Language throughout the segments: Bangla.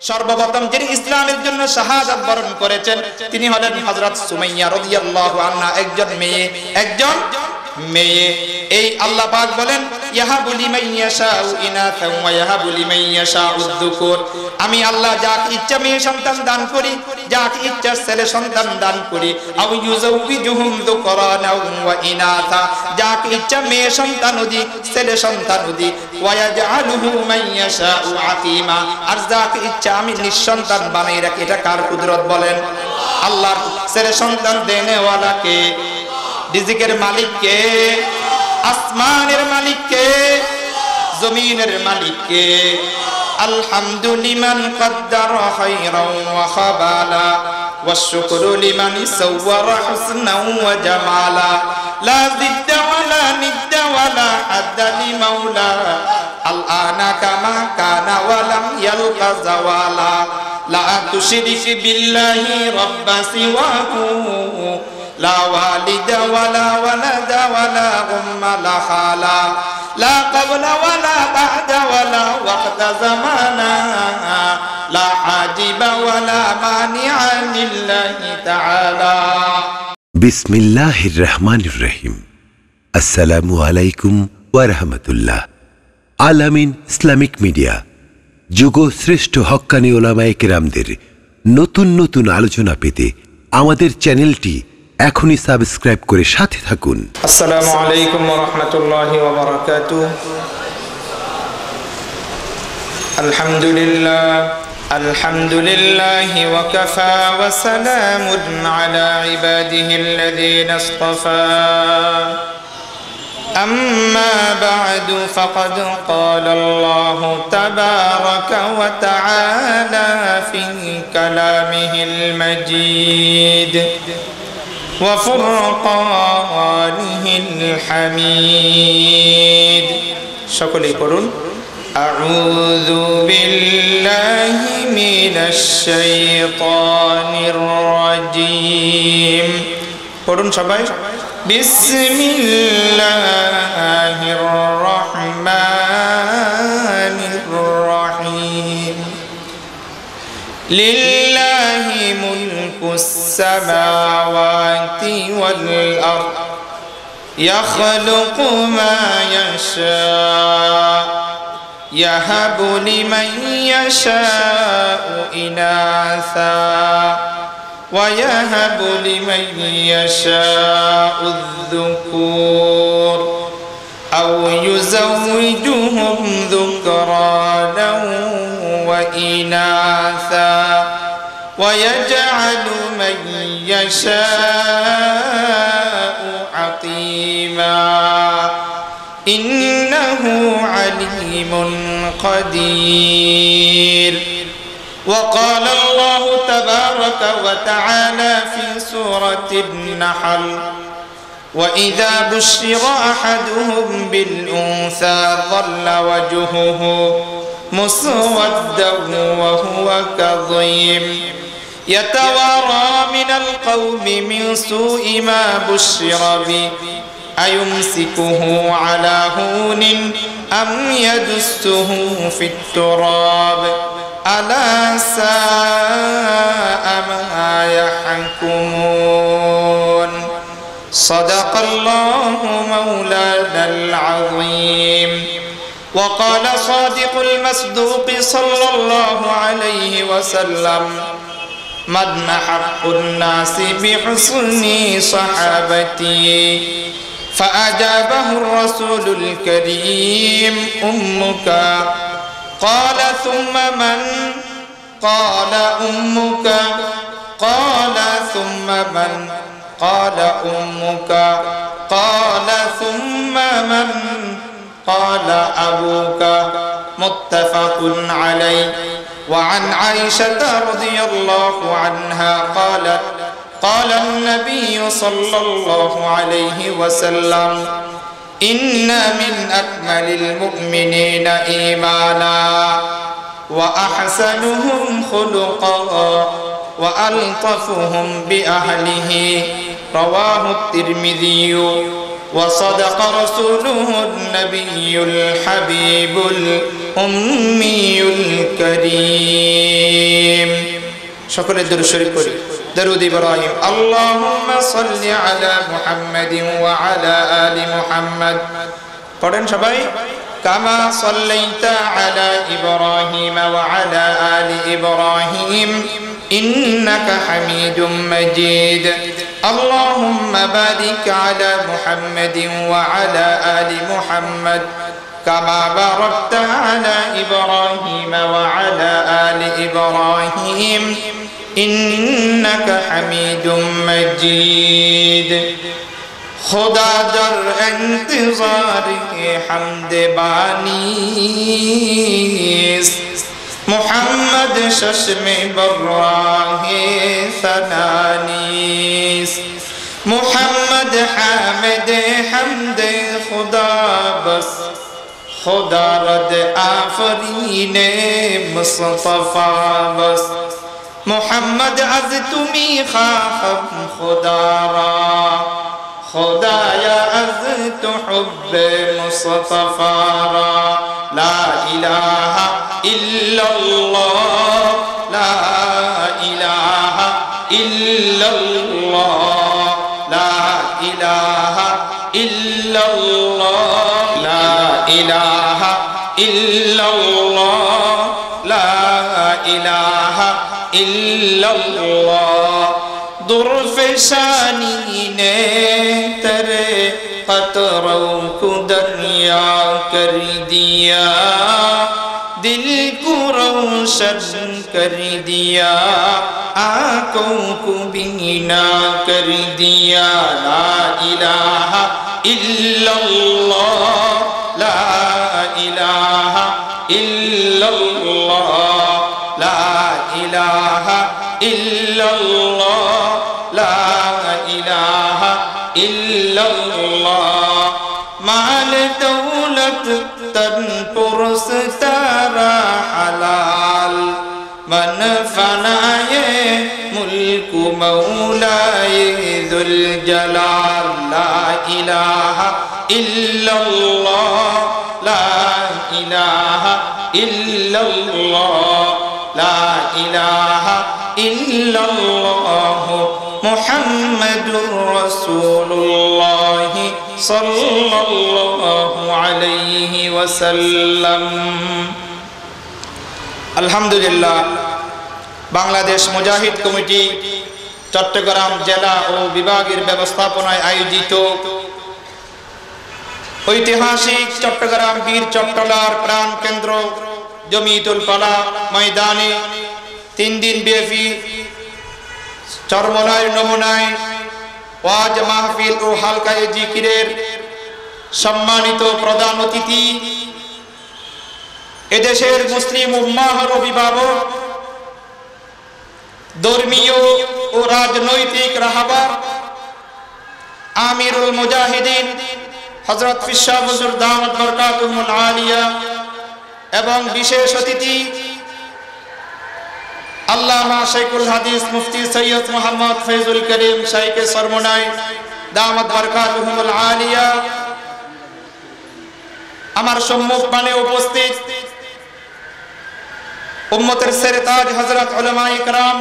সর্বপ্রথম যিনি ইসলামের জন্য শাহাদাত বরণ করেছেন তিনি হলেন হযরত সুমাইয়া রাদিয়াল্লাহু আনহা, একজন মেয়ে। এই আল্লাহ পাক বলেন ইয়াহাবু লিমান ইয়াশাউ ইনাথা ওয়া ইয়াহাবু লিমান ইয়াশাউ যুকুর, আমি আল্লাহ যাকে ইচ্ছা মেয়ে সন্তান দান করি, যাকে ইচ্ছা ছেলে সন্তান দান করি। আও ইউযাউযুহুম যুকরানা ওয়া ইনাথা, যাকে ইচ্ছা মেয়ে সন্তান দি ছেলে সন্তান দি। ওয়া ইয়াজআলুহু মান ইয়াশাউ আকিমা, আর যাকে ইচ্ছা আমি নিঃসন্তান বানাই রাখি। এটা কার কুদরত বলেন? আল্লাহর। ছেলে সন্তান দেনেওয়ালা কে? রিজিকের মালিক কে? আসমানের মালিক কে? জমিনের মালিক কে? আলহামদুলিমান কদ্দারা খায়রান ওয়া খাবালা ওয়াশ-শুকরু লিমান সাওয়ারা হুসনান ওয়া জামালা লা জিদ্দা ওয়ালা নিদ্দা ওয়ালা হাদ্দা লিমাওলা আল-আনা কামা কানা ওয়া লাম ইয়ালকা জাওয়ালা লা তুশরিক বিল্লাহি রাব্বা সিওয়াহু لا والد ولا ولد ولا أم لا خالا لا قبل ولا بعد ولا وقت زمانا لا حاجب ولا مانع لله تعالى بسم الله الرحمن الرحيم السلام عليكم ورحمة الله আলামিন ইসলামিক মিডিয়া যুগ শ্রেষ্ঠ হক্কানি ওলামায়ে কেরামদের নতুন নতুন আলোচনা পেতে আমাদের চ্যানেলটি এখনই সাবস্ক্রাইব করে সাথে থাকুন। আসসালামু আলাইকুম ওয়া রাহমাতুল্লাহি ওয়া বারাকাতুহু। আলহামদুলিল্লাহি ওয়া কাফা ওয়া সালামুন আলা ইবাদিহিল্লাযীনা ইসতাফা। أما بعد فقد قال الله تبارك وتعالى في كلامه المجيد وفرقانه الحميد সকলেই পড়ুন أعوذ بالله من الشيطان الرجيم পড়ুন সবাই بسم الله الرحمن الرحيم لله ملك السماوات والأرض يخلق ما يشاء يهب لمن يشاء إناثا ويهب لمن يشاء الذكور أو يزوجهم ذكرانا وإناثا ويجعل من يشاء عقيما إنه عليم قدير. وقال الله تبارك وتعالى في سورة النحل وإذا بشر أحدهم بالأنثى ظل وجهه مسودا وهو كظيم يتوارى من القوم من سوء ما بشر به أيمسكه على هون أم يدسه في التراب ألا ساء ما يحكمون. صدق الله مولانا العظيم. وقال صادق المصدوق صلى الله عليه وسلم من أحق الناس بحسن صحابتي فأجابه الرسول الكريم أمك قال ثم من قال أمك قال ثم من قال أمك قال ثم من قال أبوك متفق عليه. وعن عائشة رضي الله عنها قالت قال النبي صلى الله عليه وسلم إن من أكمل المؤمنين إيمانا وأحسنهم خلقا وألطفهم بأهله رواه الترمذي. وصدق رسوله النبي الحبيب উম্মিউল করিম। সকলে দুরূদ শরীফ পড়ি। দরুদ ইব্রাহিম। আল্লাহুম্মা সাল্লি আলা মুহাম্মাদিন ওয়া আলা আলি মুহাম্মাদ। পড়েন সবাই। কামা সাল্লাইতা আলা ইব্রাহিম ওয়া আলা আলি ইব্রাহিম ইন্নাকা হামিদুম মাজিদ। আল্লাহুম্মা বারিক আলা মুহাম্মাদিন ওয়া আলা আলি মুহাম্মাদ কামা বারাকতা আলা ইব্রাহিম ওয়া আলা আলি ইব্রাহিম ইন্নাকা হামিদুম মাজিদ। खुदा दर इंतजार के हमद बानीस मोहम्मद शश्मे बर्राहे सनानीस मोहम्मद हामिद हमद खुदा बस खुदा रद आफरीने मुस्तफा बस मोहम्मद अज तुमी खाम खुदा रा खुदाया अज तो हुब्बे मुस्तफा रा ला इलाहा इल्लल्लाह ला इलाहा इल्लल्लाह ला इलाहा इल्लल्लाह ला इलाहा इल्लल्लाह ला इलाहा इल्लल्लाह। दुर्फशानी ने तेरे कतरों को दरिया कर दिया दिल को रोशन कर दिया आँखों को बीना कर दिया ला इलाहा इल्लल्लाह ला इलाहा इल्लल्लाह ला इलाहा इल्लल्लाह ला इलाहा इल्लल्लाह। माल दौलत तन पुरुष तारा हलाल मन फनाए मुल्क मौलाए दुल जलाल ला इलाहा इल्लल्लाह ला इलाहा इल्लल्लाह ला इलाहा इल्लल्लाह मुहम्मदुर रसूलुल्लाह सल्लल्लाहु अलैहि वसल्लम। अल्हम्दुलिल्लाह बांग्लादेश मुजाहिद कमिटी चट्टग्राम জেলা ও বিভাগের ব্যবস্থাপনায় আয়োজিত ঐতিহাসিক চট্টগ্রাম বীর চট্টলার প্রাণ কেন্দ্র জমিয়তুল ফালা ময়দানে 3 দিন ব্যাপী চরমনায় নমুনায় ওয়াজ মাহফিল ও হালকায়ে জিকিরের সম্মানিত প্রধান অতিথি এদেশের মুসলিম উম্মাহর অভিভাবক ধর্মীয় ও রাজনৈতিক রাহবার আমিরুল মুজাহিদিন হযরত ফিশা হুজুর দামাত বরকাতুহুল আলিয়া এবং বিশেষ অতিথি আল্লামা শাইখুল হাদিস মুফতি সৈয়দ মোহাম্মদ ফয়জুল করিম শাইখে সরমনাই দামাত বরকাতুহুল আলিয়া আমার সম্মুখে উপস্থিত উম্মতের সেরতাজ হযরত উলামায়ে কেরাম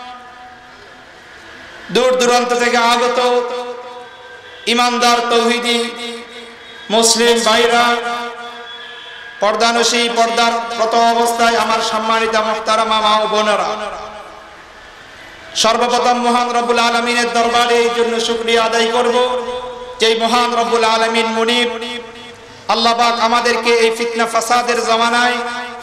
দূর দূরান্ত থেকে আগত ইমানদার তৌহিদি মুসলিম ভাইরা পর্দানশী পর্দার প্রত অবস্থায় আমার সম্মানিত মুহতারামা মা ও বোনেরা সর্বপ্রথম মহান রব্বুল আলামিনের দরবারে এই জন্য শুকরিয়া আদায় করব যে মহান রব্বুল আলামিন মুনিব আল্লাহ পাক আমাদেরকে এই ফিতনা ফাসাদের জামানায়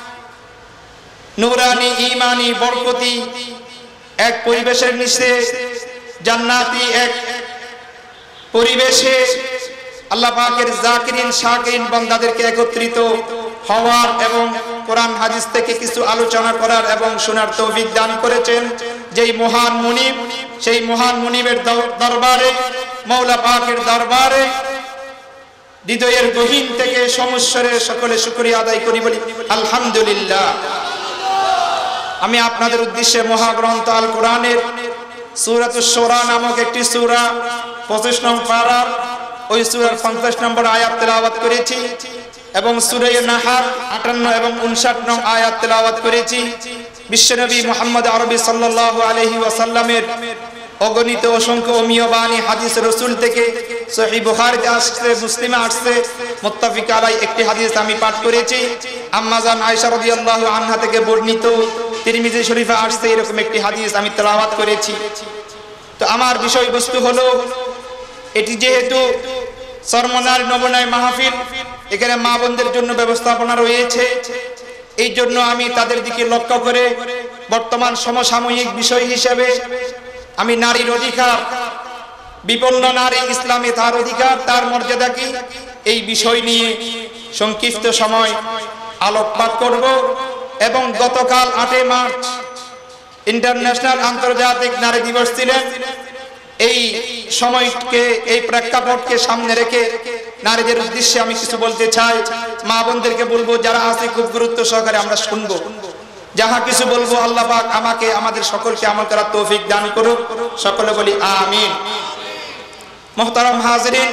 নূরানি ঈমানি বরকতি এক পরিবেশের নিচে জান্নাতি এক পরিবেশে আল্লাহ পাকের জাকিরিন শাকিরিন বান্দাদেরকে একত্রিত হওয়ার এবং কোরআন হাদিস থেকে কিছু আলোচনা করার এবং শোনার তৌফিক দান করেছেন যেই মহান মুনিব সেই মহান মুনিবের দরবারে মাওলা পাকের দরবারে হৃদয়ের গহীন থেকে সমস্বরে সকলে শুকরিয়া আদায় করি বলি আলহামদুলিল্লাহ। আমি আপনাদের উদ্দেশ্যে মহাগ্রন্থ আল কোরআনের সূরাতুশ শুরা নামক একটি সূরা 25 নং পারার ওই সূরার 50 নম্বর আয়াত তেলাওয়াত করেছি। এবং সূরা নাহার 58 এবং 59 নং আয়াত তেলাওয়াত করেছি। বিশ্বনবী মুহাম্মদ আরবি সাল্লাল্লাহু আলাইহি ওয়াসাল্লামের অগণিত অসংখ্য অমীয় বাণী হাদিস রাসূল থেকে সহিহ বুখারীতে আসছে, মুসলিমে আসছে, মুত্তাফিক আলাই একটি হাদিস আমি পাঠ করেছি। আম্মা জান আয়েশা রাদিয়াল্লাহু আনহা থেকে বর্ণিত তিরমিজি শরীফে আসছে এরকম একটি হাদিস আমি তেলাওয়াত করেছি। তো আমার বিষয়বস্তু হলো, এটি যেহেতু সরমনার নবনায় মাহফিল, এখানে মা বোনদের জন্য ব্যবস্থাপনা রয়েছে, এই জন্য আমি তাদের দিকে লক্ষ্য করে বর্তমান সমসাময়িক বিষয় হিসেবে আমি নারীর অধিকার, বিপন্ন নারী ইসলামে তার অধিকার, তার মর্যাদা কি, এই বিষয় নিয়ে সংক্ষিপ্ত সময় আলোকপাত করব। এবং গতকাল 8 মার্চ ইন্টারন্যাশনাল আন্তর্জাতিক নারী দিবস ছিলেন। এই সময়কে, এই প্রেক্ষাপটকে সামনে রেখে নারীদের উদ্দেশ্যে আমি কিছু বলতে চাই। মা বোনদেরকে বলবো, যারা আছে খুব গুরুত্ব সহকারে আমরা শুনবো। যাহা কিছু বলবো আল্লাহ পাক আমাকে, আমাদের সকলকে আমল করার তৌফিক দান করুক। সকলে বলি আমিন। মুহতারাম হাজিরিন,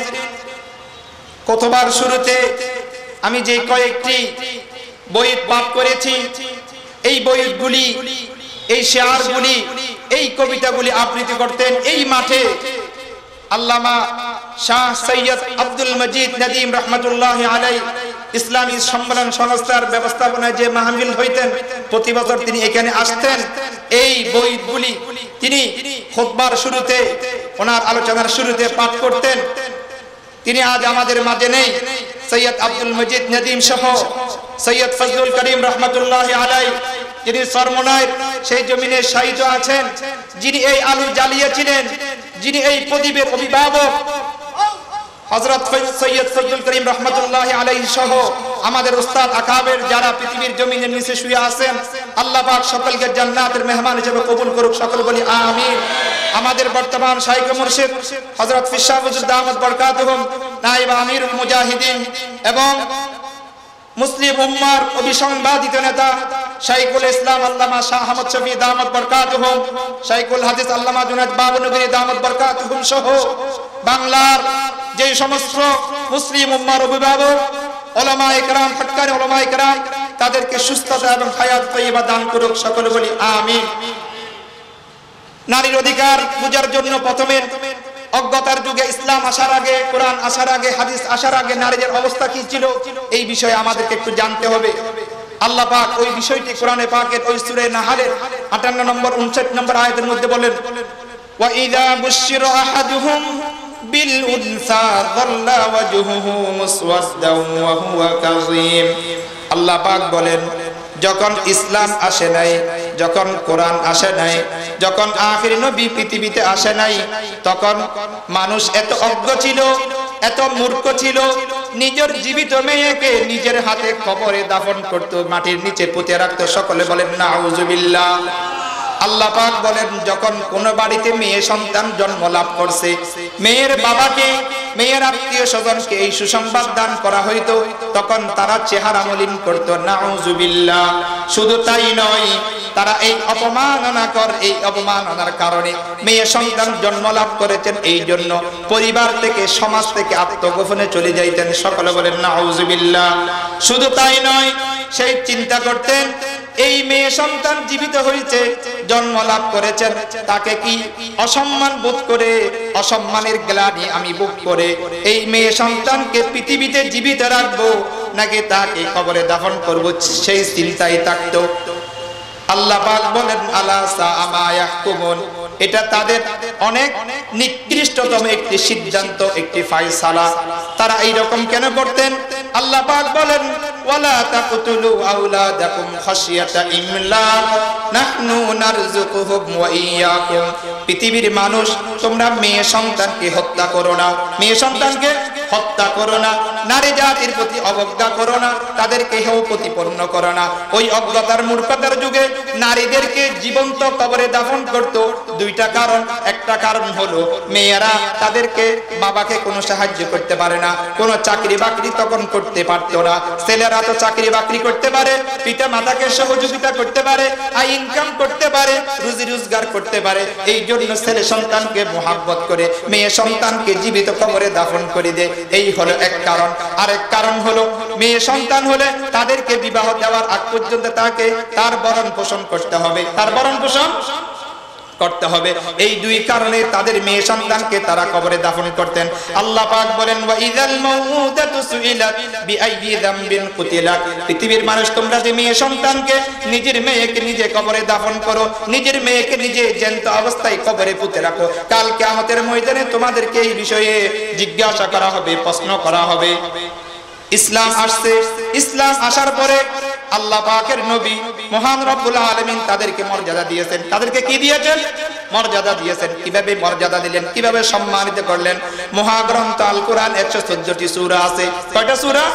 কতবার শুরুতে আমি যে কয়েকটি বইত পাঠ করেছি, এই বইগুলি, এই শেয়ারগুলি, এই কবিতাগুলি আবৃত্তি করতেন এই মাঠে আল্লামা শাহ সৈয়দ আব্দুল মজিদ নদীম রহমতুল্লাহ আলাই ইসলামী সম্মেলন সংস্থার ব্যবস্থাপনায় যে মাহফিল হইতেন, প্রতি বছর তিনি এখানে আসতেন। এই বইগুলি তিনি খুতবার শুরুতে, ওনার আলোচনার শুরুতে পাঠ করতেন। তিনি আজ আমাদের মাঝে নেই। সৈয়দ আব্দুল মজিদ নদীম সহ সৈয়দ ফজলুল করিম রহমতুল্লাহ আলাই, যিনি সরমনায় সেই জমিনে শায়িত আছেন, যিনি এই আলু জ্বালিয়েছিলেন, যিনি এই প্রদীপের অভিভাবক, হযরত সৈয়দ ফজলুল করিম রহমতুল্লাহ আলাইহি সহ আমাদের উস্তাদ আকাবের যারা পৃথিবীর জমিনের নিচে শুয়ে আছেন, আল্লাহ পাক সকলকে জান্নাতের মেহমান হিসেবে কবুল করুক। সকল বলি আমিন। আমাদের বর্তমান শাইখ মুর্শিদ হযরত ফিশা হুজুর দামাত বরকাতুহুম, নায়েব আমিরুল মুজাহিদিন এবং মুসলিম উম্মার অবিসংবাদিত নেতা শাইখুল ইসলাম আল্লামা শাহ আহমদ শফি দামাত বরকাতুহুম, শাইখুল হাদিস আল্লামা জুনায়েদ বাবনগরী দামাত বরকাতুহুম সহ বাংলার যে সমস্ত মুসলিম উম্মার অভিভাবক উলামায়ে কেরাম, হক্কানি উলামায়ে কেরাম, তাদেরকে সুস্থতা এবং হায়াত তয়্যিবা দান করুক। সকলে বলি আমিন। নারীর অধিকার বুঝার জন্য প্রথমে অজ্ঞতার যুগে ইসলাম আসার আগে, কোরআন আসার আগে, হাদিস আসার আগে নারীদের অবস্থা কি ছিল, এই বিষয়ে আমাদেরকে একটু জানতে হবে। আল্লাহ পাক ওই বিষয়টি কোরআনে পাকের ওই সূরা নাহলের 58 নম্বর 59 নম্বর আয়াতের মধ্যে বলেন, ওয়া ইযা বুশিরা আহাদুহুম বিল উনসা যাল্লা ওয়াজহুহু মুসওয়াদান ওয়া হুয়া কাযীম। আল্লাহ পাক বলেন, যখন ইসলাম আসে নাই, যখন কোরআন আসে নাই, যখন আখির নবী পৃথিবীতে আসে নাই, তখন মানুষ এত অজ্ঞ ছিল, এত মূর্খ ছিল, নিজের জীবিত মেয়েকে নিজের হাতে কবরে দাফন করত, মাটির নিচে পুঁতে রাখত। সকলে বলেন নাউজুবিল্লাহ। আল্লাহ পাক বলেন, যখন কোন বাড়িতে মেয়ে সন্তান জন্ম লাভ করছে, মেয়ের বাবাকে, মেয়ের আত্মীয় স্বজনকে এই সুসংবাদ দান করা হইতো, তখন তারা চেহারা মলিন করত। নাউজুবিল্লাহ। শুধু তাই নয়, তারা এই অপমাননার কারণে মেয়ে সন্তান জন্ম লাভ করেছেন, এই জন্য পরিবার থেকে, সমাজ থেকে আত্মগোপনে চলে যাইতেন। সকলে বলেন নাউজুবিল্লাহ। শুধু তাই নয়, সেই চিন্তা করতেন এই মেয়ে সন্তান জীবিত হয়েছে, জন্ম লাভ করেছেন, তাকে কি অসম্মান বোধ করে, অসম্মানের গ্লানি আমি বুক করে এই মেয়ে সন্তানকে পৃথিবীতে জীবিত রাখবো নাকি তাকে কবরে দাফন করব, সেই চিন্তায় থাকতো। আল্লাহ পাক বলেন, আলা সাআ মা ইয়াহকুমুন। এটা তাদের অনেক নিকৃষ্টতম একটি সিদ্ধান্ত, একটি ফায়সালা। তারা এই রকম কেন করতেন? আল্লাহ পাক বলেন, ওয়ালা তাকতুলু আওলাদাকুম খাশিয়াতা ইমলাক নাহনু নারযুকুহুম ওয়া ইয়্যাকুম। পৃথিবীর মানুষ, তোমরা মেয়ে সন্তানকে হত্যা করো না, মেয়ে সন্তানকে হত্যা করো না, নারী জাতির প্রতি অবজ্ঞা করো না, তাদেরকে হেয় প্রতিপন্ন করো না। ওই অজ্ঞতার মূর্খতার যুগে নারীদেরকে জীবন্ত কবরে দাফন করত। দুইটা কারণ। একটা কারণ হলো মেয়েরা তাদেরকে, বাবাকে কোনো সাহায্য করতে পারে না, কোনো চাকরি বাকরি তখন করতে পারতো না। ছেলেরা তো চাকরি বাকরি করতে পারে, পিতা মাতাকে সহযোগিতা করতে পারে, আয় ইনকাম করতে পারে, রুজি রোজগার করতে পারে। এই জন্য ছেলে সন্তানকে মোহাব্বত করে মেয়ে সন্তানকে জীবিত কবরে দাফন করে দেয়। এই হলো এক কারণ। আরেক কারণ হলো মেয়ে সন্তান হলে তাদেরকে বিবাহ দেওয়ার আগ পর্যন্ত তার ভরণ পোষণ করতে হবে, তার ভরণ পোষণ করতে হবে। এই দুই কারণে তাদের মেয়ে সন্তানকে তারা কবরে দাফন করতেন। আল্লাহ পাক বলেন ওয়া ইযাল মাউউদাতু সুইলাত বিআইয়ি যামবিন কুতিলাত। পৃথিবীর মানুষ, তোমরা যে মেয়ে সন্তানকে, নিজের মেয়েকে নিজে কবরে দাফন করো, নিজের মেয়েকে নিজে জ্যান্ত অবস্থায় কবরে পুঁতে রাখো, কাল কিয়ামতের ময়দানে তোমাদেরকে এই বিষয়ে জিজ্ঞাসা করা হবে, প্রশ্ন করা হবে। ইসলাম আসছে, ইসলাম আসার পরে আল্লাহ পাকের নবী মহান রব্বুল আলামিন তাদেরকে মর্যাদা দিয়েছেন। তাদেরকে কি দিয়েছেন? মর্যাদা দিয়েছেন। কিভাবে মর্যাদা দিলেন, কিভাবে সম্মানিত করলেন? মহাগ্রন্থ আল কোরআন 114টি সূরা আছে। কয়টা সূরা?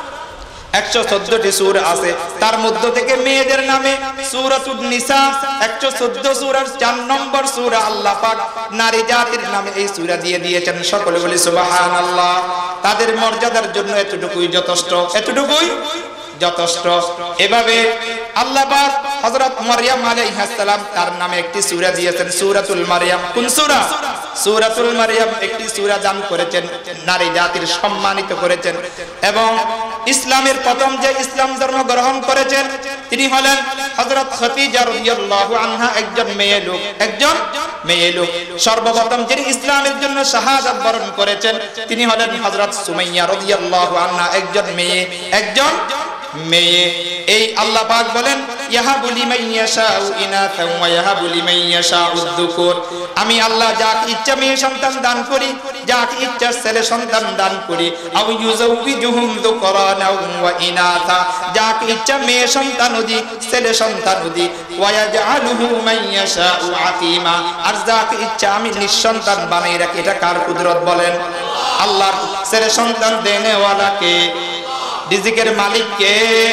114টি সূরা আছে। তার মধ্য থেকে মেয়েদের নামে সূরাতুন নিসা 114 সূরার 4 নম্বর সূরা আল্লাহ পাক নারী জাতির নামে এই সূরা দিয়ে দিয়েছেন। সকলে বলি সুবহানাল্লাহ। তাদের মর্যাদার জন্য এতটুকুই যথেষ্ট, এতটুকুই যথেষ্ট। এভাবে আল্লাহ পাক হযরত মারইয়াম আলাইহিস সালাম তার নামে একটি সূরা দিয়েছেন, সূরাতুল মারইয়াম। কোন সূরা? সূরাতুল মারইয়াম একটি সূরা দান করেছেন, নারী জাতির সম্মানিত করেছেন। এবং ইসলামের প্রথম যে ইসলাম ধর্ম গ্রহণ করেছেন তিনি হলেন হযরত খাদিজা রাদিয়াল্লাহু আনহা, একজন মেয়ে লোক, একজন মেয়ে লোক। সর্বপ্রথম যিনি ইসলামের জন্য শাহাদাত বরণ করেছেন তিনি হলেন হযরত সুমাইয়া রাদিয়াল্লাহু আনহা, একজন মেয়ে, একজন মেয়ে। এই আল্লাহ পাক বলেন ইয়াহাবু লিমান ইয়াশাউ ইনাথান ওয়া ইয়াহাবু লিমান ইয়াশাউ যুকুর। আমি আল্লাহ যাকে ইচ্ছা মেয়ে সন্তান দান করি, যাকে ইচ্ছা ছেলে সন্তান দান করি। আও ইউযাউবিজুহুম যুকরানা ওয়া ইনাথা, যাকে ইচ্ছা মেয়ে সন্তান দি, ছেলে সন্তান দি। ওয়া ইয়াজআলুহু মান ইয়াশাউ আকিমা, আর যাকে ইচ্ছা আমি নিঃসন্তান বানাই রাখি। এটা কার কুদরত বলেন? আল্লাহর। ছেলে সন্তান দেনে ওয়ালা কে? রিজিকের মালিক কে?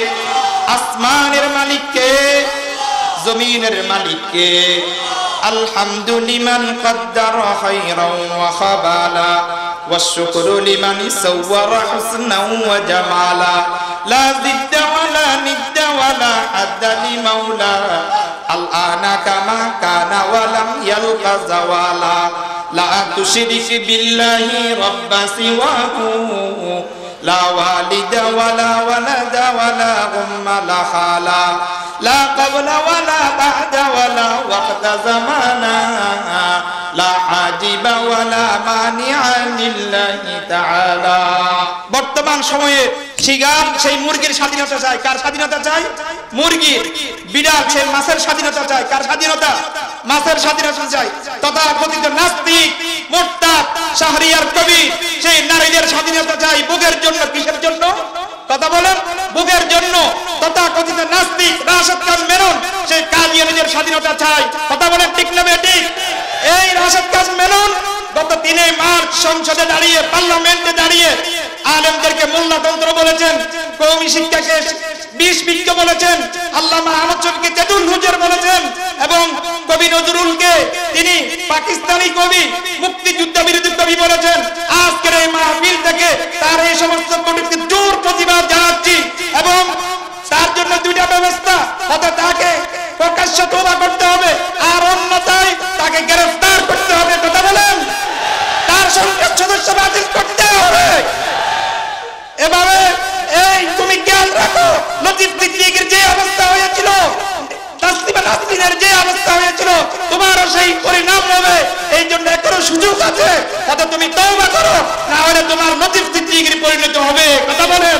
আসমানের মালিক কে? জমিনের মালিক কে? আলহামদুলিমান কদ্দারা খায়রান ওয়া খাবালা ওয়াশ শুকরু লিমান সাওয়ারা হুসনান ওয়া জামালা লা জিদ্দা ওয়ালা নিদ্দা ওয়ালা আদালি মাওলা আল আনা কামা কানা ওয়া লাম ইয়ালকা জাওয়ালা লা তুশরিক বিল্লাহি রাব্বা সিওয়াহু লা ওয়ালিদা ওয়ালা ওয়ালাদা ওয়ালা উম্মা লা খালা লা ক্বাবলা ওয়ালা বা'দা ওয়ালা ওয়াক্তা জামানা লা হাজিবা ওয়ালা মানিআ লিল্লাহি তাআলা। বর্তমান সময়ে শিগার সেই মুরগির স্বাধীনতা চায়। কার স্বাধীনতা চায়? মুরগির। বিড়াল সেই মাছের স্বাধীনতা চায়। কার স্বাধীনতা? মাছের স্বাধীনতা চায়। তথাকথিত নাস্তিক, মুরতাদ, শাহরিয়ার কবি সেই নারীদের স্বাধীনতা চায়। বুকের জন্য। কিসের জন্য? কথা বলেন। বুকের জন্য। তথাকথিত নাস্তিক রাশেদ খান মেনন সেই কাদিয়ানীদের স্বাধীনতা চায়। কথা বলেন ঠিক না বেঠিক? এই রাশেদ খান মেনন গত 3 মার্চ সংসদে দাঁড়িয়ে, পার্লামেন্টে দাঁড়িয়ে আলেমদেরকে মোল্লাতন্ত্র বলেছেন, কওমি শিক্ষাকে বিষ বিজ্ঞ বলেছেন, আল্লামা আহমদ শফীকে তেতুল হুজুর বলেছেন, এবং কবি নজরুলকে তিনি পাকিস্তানি কবি, মুক্তিযুদ্ধ বিরোধী কবি বলেছেন। আজকের এই মাহফিল থেকে তার এই সমস্ত কটূক্তির জোর প্রতিবাদ জানাচ্ছি। এবং তার জন্য দুইটা ব্যবস্থা, অর্থাৎ তাকে প্রকাশ্য তওবা করতে হবে, আর অন্যথায় তাকে গ্রেফতার করতে হবে। কথা বলেন। তার সংসদ সদস্য বাতিল করতে হবে। এভাবে এই তুমি খেয়াল রাখো, লতিফ সিদ্দিকীর যে অবস্থা হয়েছিল, তাসলিমা নাসরিনের যে অবস্থা হয়েছিল, তোমারও সেই পরিণাম হবে। এই জন্য এখনো সুযোগ আছে, তাতে তুমি তওবা করো, না হলে তোমার লতিফ সিদ্দিকীর পরিণত হবে। কথা বলেন।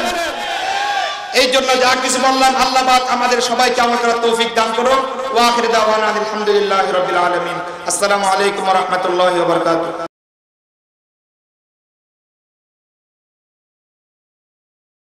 এই জন্য যা কিছু বললাম, আল্লাহ পাক আমাদের সবাইকে আমল করার তৌফিক দান করুন। ওয়া আখিরু দাওয়ানা আলহামদুলিল্লাহি রাব্বিল আলামিন। আসসালামু আলাইকুম ওয়া রাহমাতুল্লাহি ওয়া বারাকাতুহু।